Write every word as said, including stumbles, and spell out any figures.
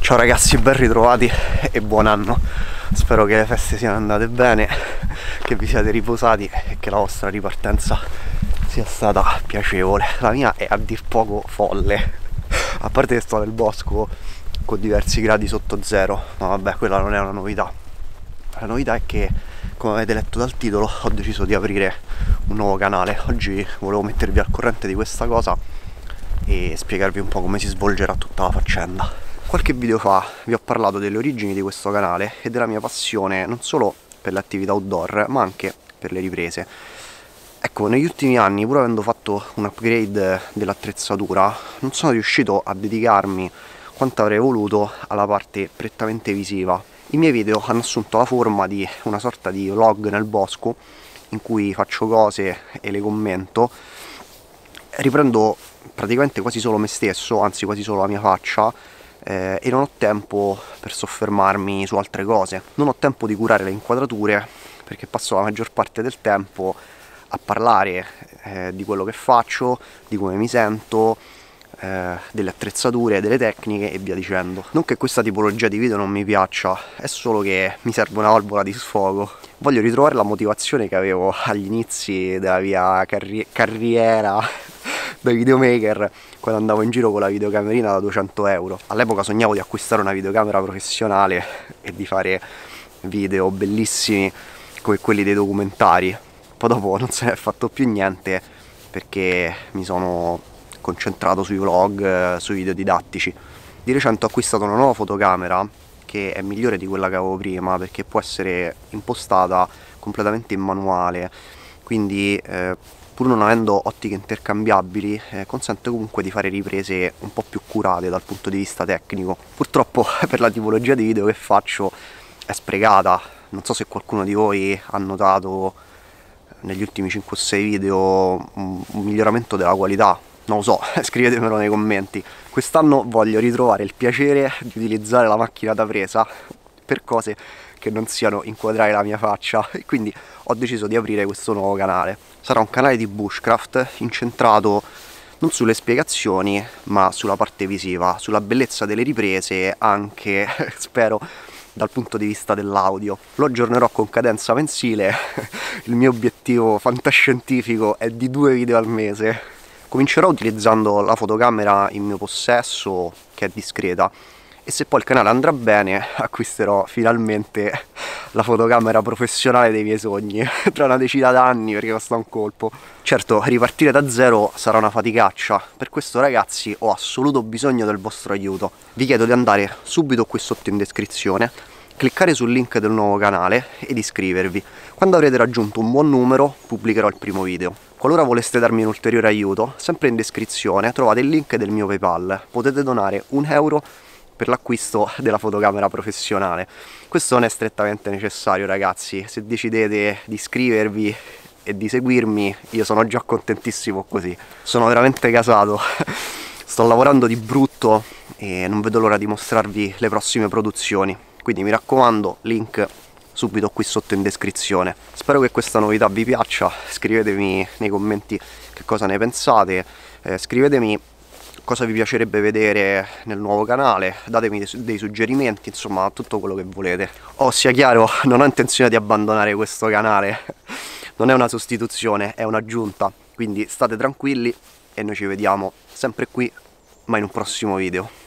Ciao ragazzi, ben ritrovati e buon anno. Spero che le feste siano andate bene, che vi siate riposati e che la vostra ripartenza sia stata piacevole. La mia è a dir poco folle, a parte che sto nel bosco con diversi gradi sotto zero, ma vabbè, quella non è una novità. La novità è che, come avete letto dal titolo, ho deciso di aprire un nuovo canale. Oggi volevo mettervi al corrente di questa cosa e spiegarvi un po' come si svolgerà tutta la faccenda. Qualche video fa vi ho parlato delle origini di questo canale e della mia passione non solo per le attività outdoor ma anche per le riprese. Ecco, negli ultimi anni, pur avendo fatto un upgrade dell'attrezzatura, non sono riuscito a dedicarmi quanto avrei voluto alla parte prettamente visiva. I miei video hanno assunto la forma di una sorta di vlog nel bosco in cui faccio cose e le commento. Riprendo praticamente quasi solo me stesso, anzi quasi solo la mia faccia, eh, e non ho tempo per soffermarmi su altre cose. Non ho tempo di curare le inquadrature perché passo la maggior parte del tempo a parlare eh, di quello che faccio, di come mi sento, eh, delle attrezzature, delle tecniche e via dicendo. Non che questa tipologia di video non mi piaccia, è solo che mi serve una valvola di sfogo. Voglio ritrovare la motivazione che avevo agli inizi della mia carri carriera da videomaker, quando andavo in giro con la videocamerina da duecento euro. All'epoca sognavo di acquistare una videocamera professionale e di fare video bellissimi come quelli dei documentari. Poi dopo non se ne è fatto più niente perché mi sono concentrato sui vlog, sui video didattici. Di recente ho acquistato una nuova fotocamera che è migliore di quella che avevo prima perché può essere impostata completamente in manuale, quindi eh, pur non avendo ottiche intercambiabili eh, consente comunque di fare riprese un po' più curate dal punto di vista tecnico. Purtroppo per la tipologia di video che faccio è sprecata. Non so se qualcuno di voi ha notato negli ultimi cinque o sei video un miglioramento della qualità. Non lo so, scrivetemelo nei commenti. Quest'anno voglio ritrovare il piacere di utilizzare la macchina da presa per cose che non siano inquadrare la mia faccia, e quindi ho deciso di aprire questo nuovo canale. Sarà un canale di bushcraft incentrato non sulle spiegazioni ma sulla parte visiva, sulla bellezza delle riprese, anche spero dal punto di vista dell'audio. Lo aggiornerò con cadenza mensile. Il mio obiettivo fantascientifico è di due video al mese. Comincerò utilizzando la fotocamera in mio possesso, che è discreta, e se poi il canale andrà bene acquisterò finalmente la fotocamera professionale dei miei sogni tra una decina d'anni, perché costa un colpo. Certo, ripartire da zero sarà una faticaccia, per questo ragazzi ho assoluto bisogno del vostro aiuto. Vi chiedo di andare subito qui sotto in descrizione, cliccare sul link del nuovo canale ed iscrivervi. Quando avrete raggiunto un buon numero pubblicherò il primo video. Qualora voleste darmi un ulteriore aiuto, sempre in descrizione trovate il link del mio PayPal. Potete donare un euro per l'acquisto della fotocamera professionale. Questo non è strettamente necessario ragazzi, se decidete di iscrivervi e di seguirmi io sono già contentissimo così. Sono veramente casato, sto lavorando di brutto e non vedo l'ora di mostrarvi le prossime produzioni, quindi mi raccomando, link subito qui sotto in descrizione. Spero che questa novità vi piaccia, scrivetemi nei commenti che cosa ne pensate, eh, scrivetemi cosa vi piacerebbe vedere nel nuovo canale, datemi dei, dei suggerimenti, insomma tutto quello che volete. Oh, sia chiaro, non ho intenzione di abbandonare questo canale, non è una sostituzione, è un'aggiunta, quindi state tranquilli e noi ci vediamo sempre qui, ma in un prossimo video.